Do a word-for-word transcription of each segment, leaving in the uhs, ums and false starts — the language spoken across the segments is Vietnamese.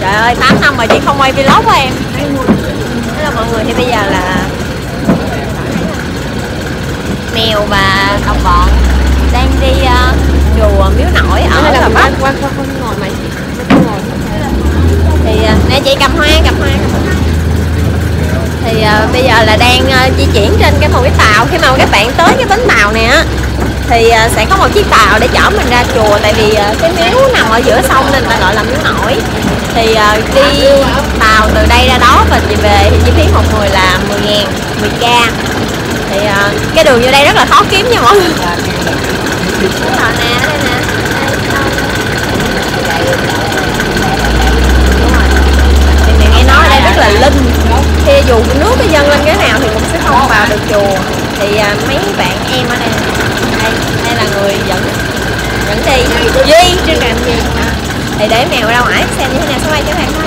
Trời ơi, tám năm mà chị không quay vlog của em. Thế là mọi người thì bây giờ là Mèo và đồng bọn đang đi uh, chùa Miếu Nổi ở Gò Vấp. Quan không không ngồi mày. Thì uh, nè chị cầm hoa, cầm hoa. Thì uh, bây giờ là đang uh, di chuyển trên cái một cái tàu. Khi mà các bạn tới cái bến tàu này á thì uh, sẽ có một chiếc tàu để chở mình ra chùa. Tại vì uh, cái miếu nằm ở giữa sông nên ta gọi là Miếu Nổi. Thì uh, đi tàu từ đây ra đó và chị về thì chi phí một người là mười ngàn, mười k. Thì uh, cái đường vô đây rất là khó kiếm nha mọi người. Đúng rồi nè, đây nè. Thì mình nghe nói ở đây rất là linh. Khi dù nước cái dâng lên cái nào thì cũng sẽ không vào được chùa. Thì uh, mấy bạn em ở đây, đây, đây là người dẫn dẫn đi. Duy, trên cạnh gì? À, thì để Mèo ra ngoài xem như thế nào sẽ quay cho các bạn thôi.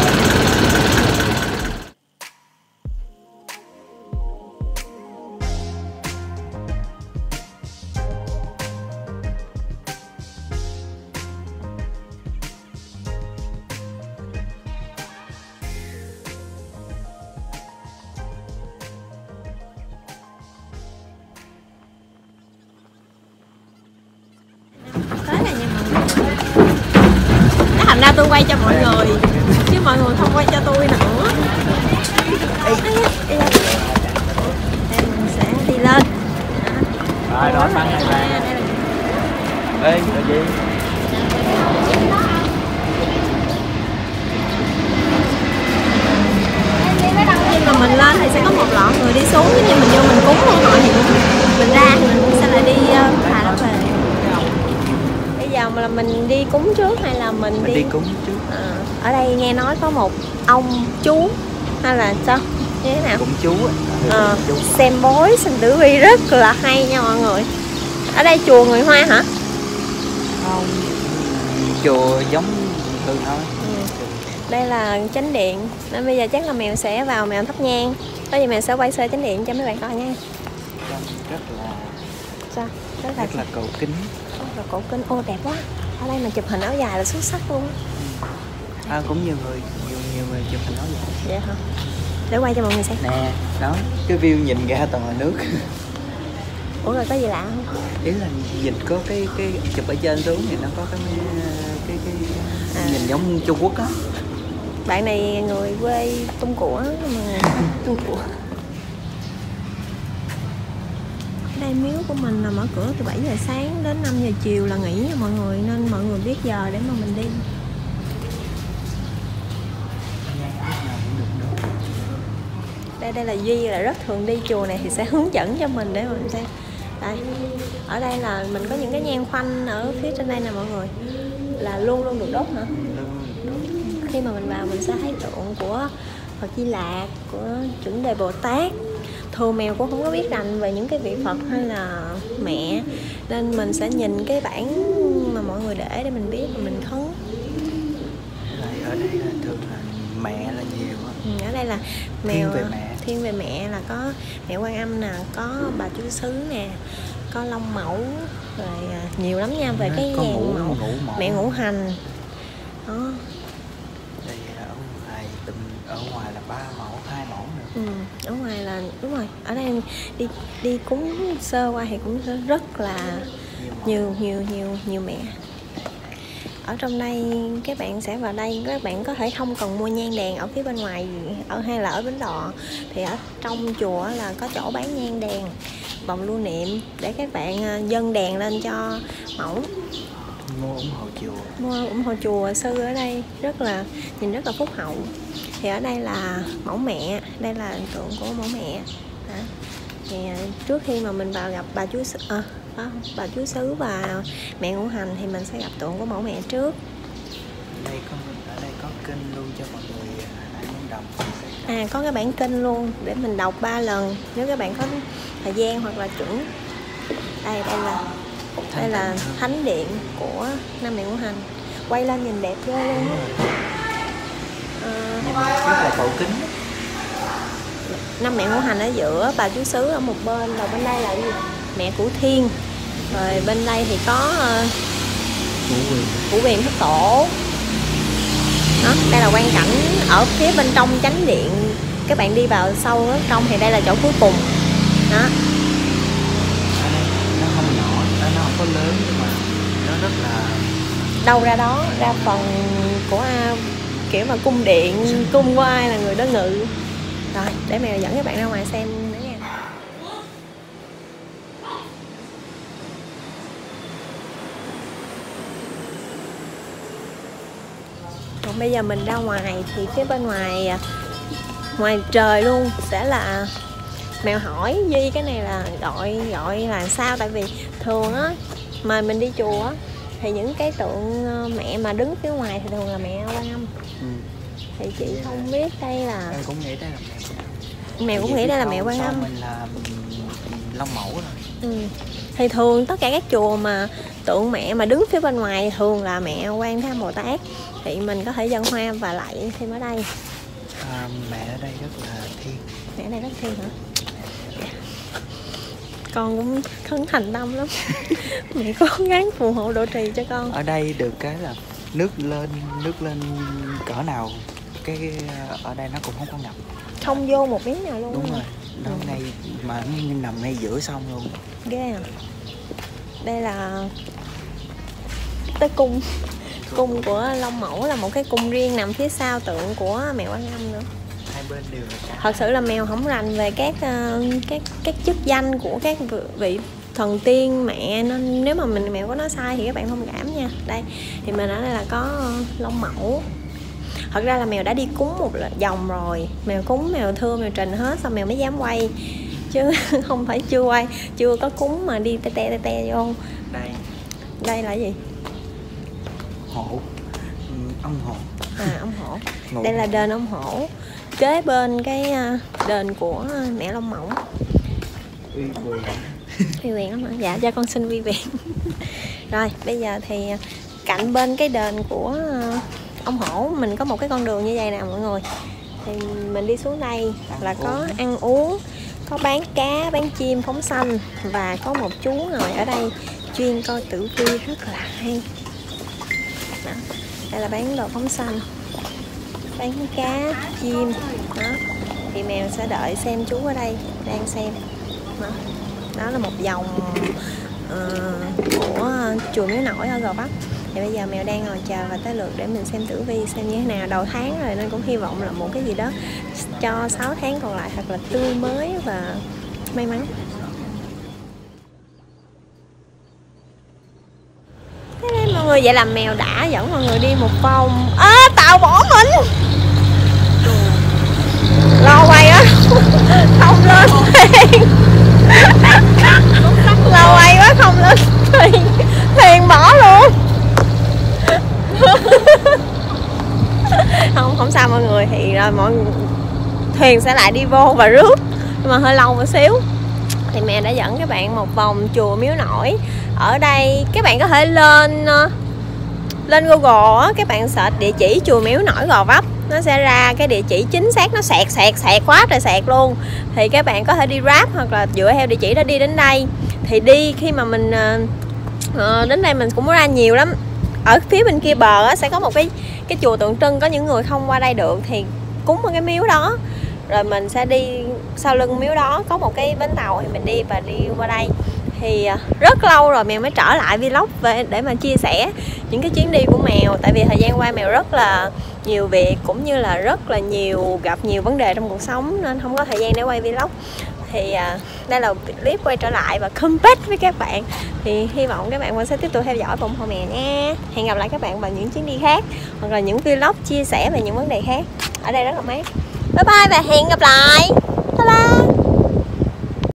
Thành ra tôi quay cho mọi người chứ mọi người không quay cho tôi nữa. Đây mình sẽ đi lên. Rồi đó băng này ra. Ê, là gì? Khi mà mình lên thì sẽ có một lọ người đi xuống, như mình vô mình cúng luôn rồi thì mình ra thì mình sẽ lại đi thả nó về. Bây giờ mà là mình đi cúng trước hay là mình, mình đi... đi cúng trước? À, ở đây nghe nói có một ông chú hay là sao như thế nào cũng chú à, xem bói xem tử vi rất là hay nha mọi người. Ở đây chùa người Hoa hả? Không, chùa giống thường thôi. Ừ. Đây là chánh điện nên bây giờ chắc là Mèo sẽ vào Mèo thắp nhang. Có gì Mèo sẽ quay sơ chánh điện cho mấy bạn coi nha. Rất là sao rất là, rất là cổ kính. Rất là cổ kính. Ô đẹp quá. Ở đây mà chụp hình áo dài là xuất sắc luôn. À, cũng nhiều người nhiều nhiều người chụp hình áo dài. Vậy hả? Để quay cho mọi người xem. Nè, đó, cái view nhìn ra toàn là nước. Ủa rồi có gì lạ không? Ý là nhìn có cái cái chụp ở trên xuống thì nó có cái cái cái, cái à. Nhìn giống Trung Quốc á. Bạn này người quê Tung Của mà Tung Của. Đây miếu của mình là mở cửa từ bảy giờ sáng đến năm giờ chiều là nghỉ nha mọi người, nên mọi người biết giờ để mà mình đi. Đây đây là Duy là rất thường đi chùa này thì sẽ hướng dẫn cho mình để mình xem. Đây. Ở đây là mình có những cái nhang khoanh ở phía trên đây nè mọi người. Là luôn luôn được đốt hả? Khi mà mình vào mình sẽ thấy tượng của Phật Di Lạc, của Chuẩn Đề Bồ Tát. Thường Mèo cũng không có biết rành về những cái vị Phật hay là mẹ, nên mình sẽ nhìn cái bản mà mọi người để để mình biết và mình khấn. Ở đây là thường là mẹ là nhiều. Ừ, ở đây là Mèo thiên về mẹ, thiên về mẹ là có mẹ Quan Âm nè, có bà Chúa Xứ nè, có Long Mẫu, rồi nhiều lắm nha. Về cái có dàn ngũ, mẫu, ngũ mẫu, mẹ Ngũ Hành đó. Đây ở ngoài tụm ở ngoài là ba mẫu, hai mẫu nữa. Ừ, ở ngoài là đúng rồi. Ở đây đi đi cúng sơ qua thì cũng rất là nhiều nhiều nhiều nhiều mẹ. Ở trong đây các bạn sẽ vào đây, các bạn có thể không cần mua nhang đèn ở phía bên ngoài ở hay là ở bến đò, thì ở trong chùa là có chỗ bán nhang đèn, vòng lưu niệm để các bạn dâng đèn lên cho mẫu. Mua ủng hộ chùa. Mua ủng hộ chùa. Sư ở đây rất là nhìn rất là phúc hậu. Thì ở đây là mẫu mẹ, đây là tượng của mẫu mẹ. Hả? Thì trước khi mà mình vào gặp bà Chúa à, bà Chúa Xứ và mẹ Ngũ Hành thì mình sẽ gặp tượng của mẫu mẹ trước. Đây có ở đây có kinh luôn cho mọi người ai muốn đọc. À, có cái bản kinh luôn để mình đọc ba lần nếu các bạn có thời gian hoặc là chuẩn. Đây đây là đây là thánh điện của năm mẹ Ngũ Hành. Quay lên nhìn đẹp ghê luôn. À, rất là cổ kính. Năm mẹ Ngũ Hành ở giữa, bà Chúa Xứ ở một bên, rồi bên đây là gì? Mẹ Cửu Thiên. Rồi bên đây thì có uh, Ngũ Quyền Thất Tổ. Đó, đây là quang cảnh ở phía bên trong chánh điện. Các bạn đi vào sâu ở trong thì đây là chỗ cuối cùng. Đó. Nó không nhỏ, nó không có lớn nhưng mà nó rất là đâu ra đó, ra phần của à, kiểu mà cung điện, cung của ai là người đó ngự. Rồi, để Mèo dẫn các bạn ra ngoài xem nữa nha. Còn bây giờ mình ra ngoài thì phía bên ngoài ngoài trời luôn sẽ là Mèo hỏi Duy cái này là gọi gọi là sao, tại vì thường á mà mình đi chùa á thì những cái tượng mẹ mà đứng phía ngoài thì thường là mẹ Quan Âm. Ừ. Thì chị không biết đây là em cũng nghĩ đây là mẹ Quan Âm. Mèo cũng nghĩ đây là mẹ Quan Âm. Mình là Long Mẫu rồi. Ừ. Thì thường tất cả các chùa mà tượng mẹ mà đứng phía bên ngoài thường là mẹ Quan Thế Âm Bồ Tát, thì mình có thể dâng hoa và lạy thêm ở đây. À, mẹ ở đây rất là thiêng. Mẹ ở đây rất thiêng hả? Con cũng khấn thành tâm lắm. Mẹ cố gắng phù hộ độ trì cho con. Ở đây được cái là nước lên nước lên cỡ nào cái ở đây nó cũng không có ngập, không vô một miếng nào luôn. Đúng rồi, nó ừ. ngay mà nó nằm ngay giữa sông luôn. Ghê à. Đây là tới cung cung của Long Mẫu, là một cái cung riêng nằm phía sau tượng của mẹ Quan Âm nữa. Hai bên đều là cả. Thật sự là Mèo không rành về các các các chức danh của các vị thần tiên mẹ, nên nếu mà mình Mèo có nói sai thì các bạn thông cảm nha. Đây thì mình ở đây là có Long Mẫu. Thật ra là Mèo đã đi cúng một vòng rồi, Mèo cúng, Mèo thưa, Mèo trình hết xong Mèo mới dám quay, chứ không phải chưa quay, chưa có cúng mà đi te te te te vô. Đây đây là gì? Hổ, ừ, ông hổ. À, ông hổ. Đây là đền ông hổ, kế bên cái đền của mẹ Long Mẫu. Uy quyền. Uy quyền lắm hả? Dạ, cho con xin uy quyền. Rồi, bây giờ thì cạnh bên cái đền của ông hổ mình có một cái con đường như vậy nè mọi người. Thì mình đi xuống đây là có ăn uống, có bán cá, bán chim phóng sanh, và có một chú ngồi ở đây chuyên coi tử vi rất là hay. Đó. Đây là bán đồ phóng sanh, bán cá, chim. Đó. Thì Mèo sẽ đợi xem chú ở đây đang xem. Đó, đó là một vòng uh, của chùa Miếu Nổi ở Gò Vấp. Thì bây giờ Mèo đang ngồi chờ và tới lượt để mình xem tử vi xem như thế nào. Đầu tháng rồi nên cũng hy vọng là một cái gì đó cho sáu tháng còn lại thật là tươi mới và may mắn. Thế nên mọi người, vậy là Mèo đã dẫn mọi người đi một vòng. À, tàu bỏ mình lo quay á. Không lên thuyền. Lo quay quá không lên thuyền, thuyền bỏ luôn. Không, không sao mọi người, thì rồi mọi thuyền sẽ lại đi vô và rước, nhưng mà hơi lâu một xíu. Thì Mẹ đã dẫn các bạn một vòng chùa Miếu Nổi. Ở đây các bạn có thể lên lên Google á, các bạn search địa chỉ chùa Miếu Nổi Gò Vấp, nó sẽ ra cái địa chỉ chính xác, nó sẹt sẹt sẹt quá trời sẹt luôn. Thì các bạn có thể đi Grab hoặc là dựa theo địa chỉ đó đi đến đây. Thì đi khi mà mình uh, đến đây mình cũng ra nhiều lắm. Ở phía bên kia bờ á, sẽ có một cái cái chùa tượng trưng, có những người không qua đây được thì cúng ở cái miếu đó, rồi mình sẽ đi sau lưng miếu đó có một cái bến tàu thì mình đi và đi qua đây. Thì rất lâu rồi Mèo mới trở lại vlog về để mà chia sẻ những cái chuyến đi của Mèo, tại vì thời gian qua Mèo rất là nhiều việc cũng như là rất là nhiều gặp nhiều vấn đề trong cuộc sống nên không có thời gian để quay vlog. Thì à, đây là clip quay trở lại và comeback với các bạn. Thì hy vọng các bạn vẫn sẽ tiếp tục theo dõi và ủng hộ Mèo nha. Hẹn gặp lại các bạn vào những chuyến đi khác hoặc là những vlog chia sẻ về những vấn đề khác. Ở đây rất là mát. Bye bye và hẹn gặp lại. Bye bye.